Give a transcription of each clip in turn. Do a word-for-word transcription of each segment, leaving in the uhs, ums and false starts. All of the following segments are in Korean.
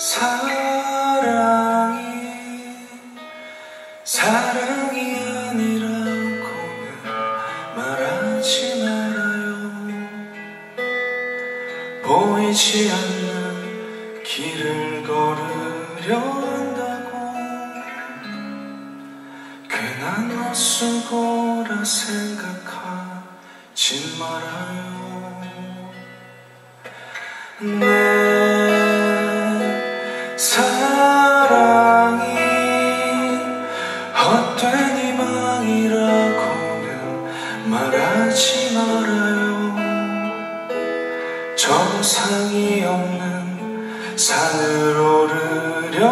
사랑이 사랑이 아니라고는 말하지 말아요. 보이지 않는 길을 걸으려 한다고 괜한 헛수고라 생각하지 말아요. 내 사랑이 헛된 희망이라고는 말하지 말아요. 정상이 없는 산을 오르려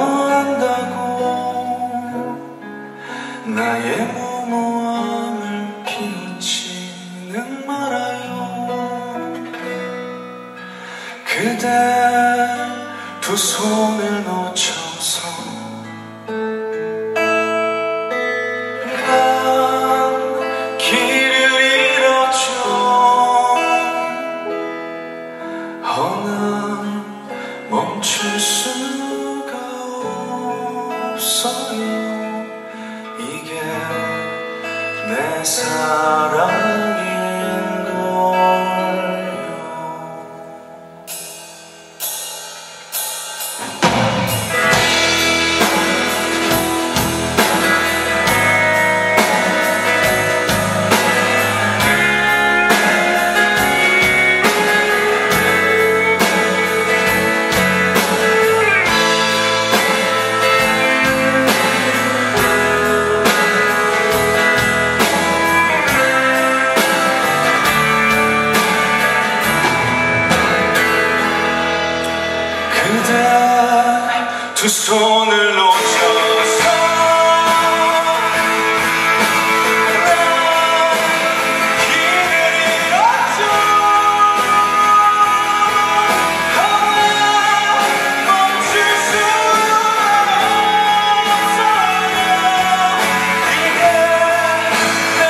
한다고 나의 무모함을 비웃지는 말아요. 그대 두 손을 놓쳐서 난 길을 잃었죠. 허나 멈출 수가 없어요. 이게 내 사랑인걸요. 두 손을 놓쳐서 난 길을 잃었죠. 멈출 수가 없어요. 이게 내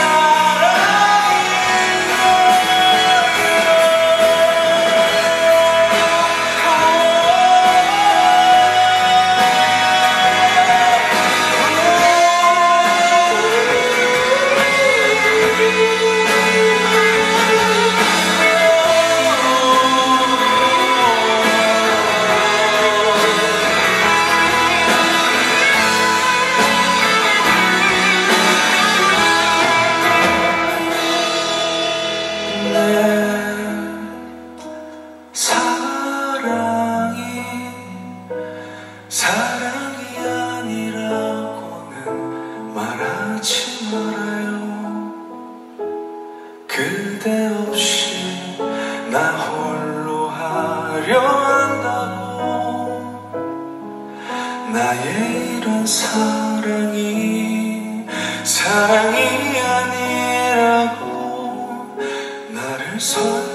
사랑이 사랑이 아니라고는 말하지 말아요. 그대 없이 나 홀로 하려 한다고 나의 이런 사랑이 사랑이 아니라고 나를 선